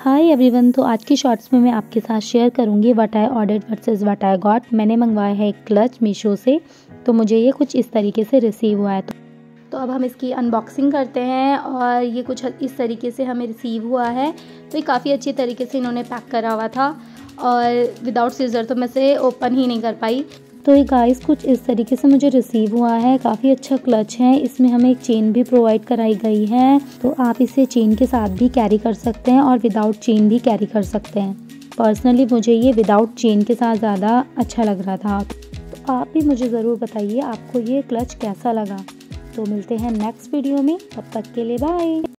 Hi everyone, तो आज की शॉर्ट्स में मैं आपके साथ शेयर करूंगी what I ordered versus what I got. मैंने मंगवाया है एक क्लच मीशो से, तो मुझे ये कुछ इस तरीके से रिसीव हुआ है। तो अब हम इसकी अनबॉक्सिंग करते हैं और ये कुछ इस तरीके से हमें रिसीव हुआ है। तो ये काफ़ी अच्छी तरीके से इन्होंने पैक करा हुआ था और विदाउट सीजर तो मैं इसे ओपन ही नहीं कर पाई। तो ये गाइस कुछ इस तरीके से मुझे रिसीव हुआ है। काफ़ी अच्छा क्लच है, इसमें हमें एक चेन भी प्रोवाइड कराई गई है, तो आप इसे चेन के साथ भी कैरी कर सकते हैं और विदाउट चेन भी कैरी कर सकते हैं। पर्सनली मुझे ये विदाउट चेन के साथ ज़्यादा अच्छा लग रहा था। तो आप भी मुझे ज़रूर बताइए आपको ये क्लच कैसा लगा। तो मिलते हैं नेक्स्ट वीडियो में, तब तक के लिए बाय।